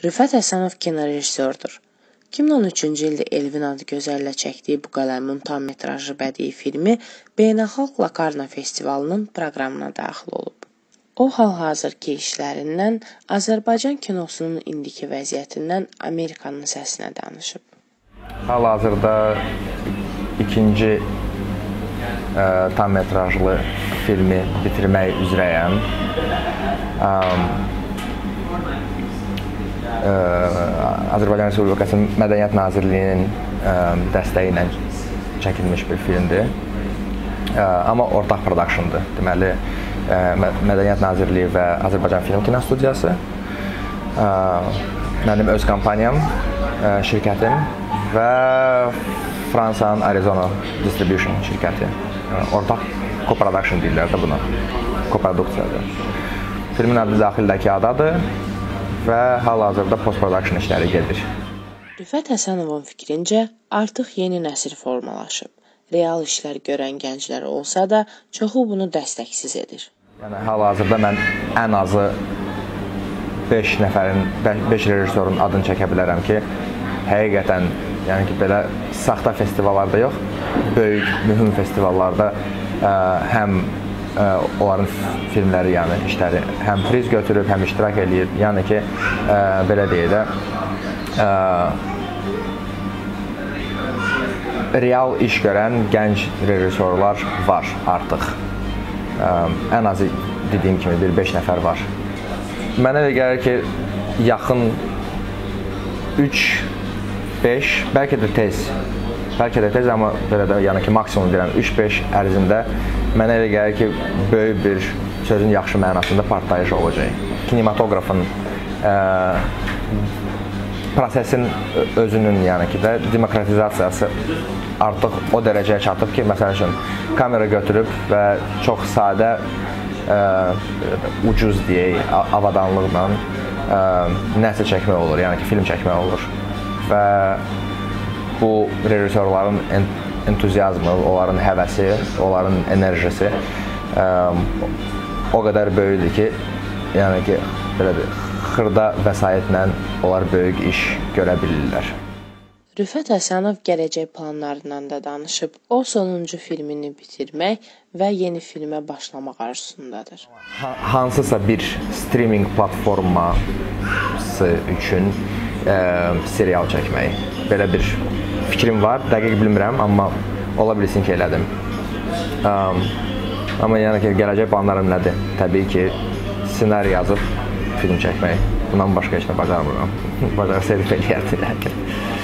Rüfət Həsənov kinorejissordur. 2013-cü ildə Elvin Adıgözəllə çəkdiyi Bu qələmin tam metrajlı bədii filmi Beynəlxalq Lokarno Festivalının proqramına daxil olub. O, hal-hazırki işlərindən, Azərbaycan kinosunun indiki vəziyyətindən Amerikanın səsinə danışıb. Hal-hazırda ikinci tam metrajlı filmi bitirmək üzrəyəm. Azərbaycan Respublikasının Mədəniyyət Nazirliyinin dəstəyi ilə çəkilmiş bir filmdir. Amma ortaq productiondur. Deməli, Mədəniyyət Nazirliyi və Azərbaycan Film Kinostudiyası, mənim öz kompaniyam, şirkətim və Fransanın Arizona Distribution şirkəti. Ortaq co-production deyirlər də buna, co-produksiyadır. Filmin adı daxildəki adadır və hal-hazırda post-production işləri gedir. Rüfət Həsənovun fikrincə, artıq yeni nəsil formalaşıb. Real işlər görən gənclər olsa da, çoxu bunu dəstəksiz edir. Yəni, hal-hazırda mən ən azı 5 rejissorun adını çəkə bilərəm ki, həqiqətən, yəni ki, belə saxta festivallarda yox, böyük, mühüm festivallarda həm onların filmləri, yəni işləri həm priz götürüb, həm iştirak edir. Yəni ki, belə deyək də, real iş görən gənc rejissorlar var artıq. Ən azı dediyim kimi bir 5 nəfər var. Mənə elə gəlir ki, yaxın 3-5, bəlkə də tez, amma belə də, yəni ki, maksimum deyirəm, 3-5 ərzində mənə elə gəlir ki, böyük bir sözün yaxşı mənasında partlayış olacaq. Kinematoqrafın, prosesin özünün, yəni ki, də demokratizasiyası artıq o dərəcəyə çatıb ki, məsəl üçün, kamera götürüb və çox sadə, ucuz deyək, avadanlıqla nəsə çəkmək olur, yəni ki, film çəkmək olur. Və bu rejissorların entuziazmı, onların həvəsi, onların enerjisi o qədər böyükdür ki, yəni ki, belə bir xırda vəsaitlə onlar böyük iş görə bilirlər. Rüfət Həsənov gələcək planlarından da danışıb. O, sonuncu filmini bitirmək və yeni filmə başlamaq arzusundadır. Hansısa bir streaming platforması üçün serial çəkmək. Belə bir fikrim var, dəqiq bilmirəm, amma ola bilsin ki, elədim. Amma yəni ki, gələcək planlarım nədir? Təbii ki, ssenari yazıb film çəkmək. Bundan başqa heç nə bacarmıram. Bacarıq serif eləyərdim.